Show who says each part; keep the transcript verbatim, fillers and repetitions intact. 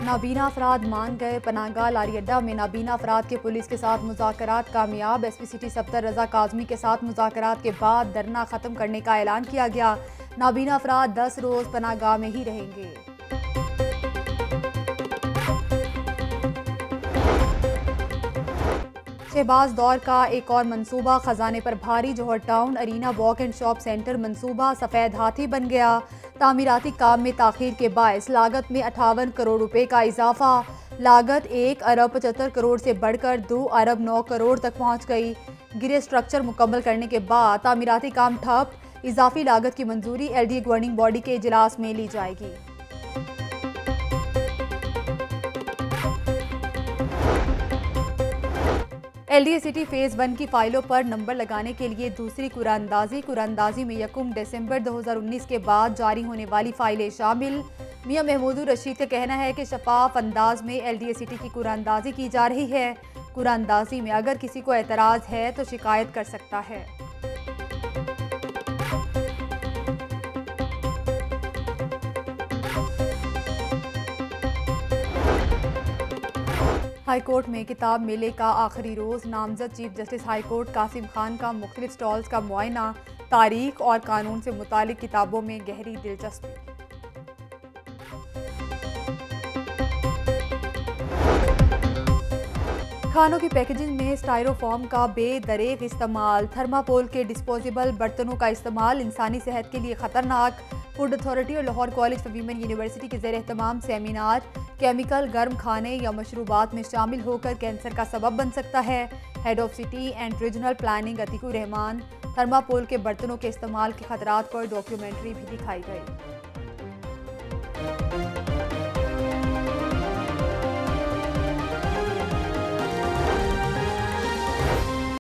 Speaker 1: नाबीना अफराद मान गए। पनाहगाह लारियड्डा में नाबीना अफराद के पुलिस के साथ मुज़ाकरात कामयाब। S P city Safdar Raza Kazmi के साथ मुज़ाकरात के बाद धरना ख़त्म करने का ऐलान किया गया। नाबीना अफराद दस रोज़ पनाहगाह में ही रहेंगे। शहबाज दौर का एक और मंसूबा खजाने पर भारी। Johar town arena walk and shop centre मंसूबा सफ़ेद हाथी बन गया। तामीराती काम में ताख़ीर के बायस लागत में अठावन करोड़ रुपए का इजाफा। लागत एक अरब पचहत्तर करोड़ से बढ़कर दो अरब नौ करोड़ तक पहुंच गई। गिरे स्ट्रक्चर मुकम्मल करने के बाद तामीराती काम ठप। इजाफी लागत की मंजूरी L D A governing body के इजलास में ली जाएगी। L D A city phase one की फाइलों पर नंबर लगाने के लिए दूसरी कुरानंदाजी कुरानंदाजी में यकम दिसंबर दो हज़ार उन्नीस के बाद जारी होने वाली फाइलें शामिल। मियां महमूद रशीद का कहना है कि शफाफ अंदाज में एल डी ए सिटी की कुरानंदाजी की जा रही है। कुरानंदाजी में अगर किसी को एतराज़ है तो शिकायत कर सकता है। हाईकोर्ट में किताब मेले का आखिरी रोज़। नामजद chief justice high court Qasim Khan का मुख्तलिफ स्टॉल्स का मुआयना। तारीख और कानून से मुतालिक किताबों में गहरी दिलचस्पी। खानों की पैकेजिंग में स्टायरोफॉर्म का बेदरेग इस्तेमाल। थर्मापोल के डिस्पोजेबल बर्तनों का इस्तेमाल इंसानी सेहत के लिए खतरनाक। फूड अथॉरिटी और Lahore college for women university के ज़ेर एहतमाम सेमिनार। केमिकल गर्म खाने या मशरूबात में शामिल होकर कैंसर का सबब बन सकता है। Head of city and regional planning Atiqur Rehman. Thermopol के बर्तनों के इस्तेमाल के खतरात पर डॉक्यूमेंट्री भी दिखाई गई।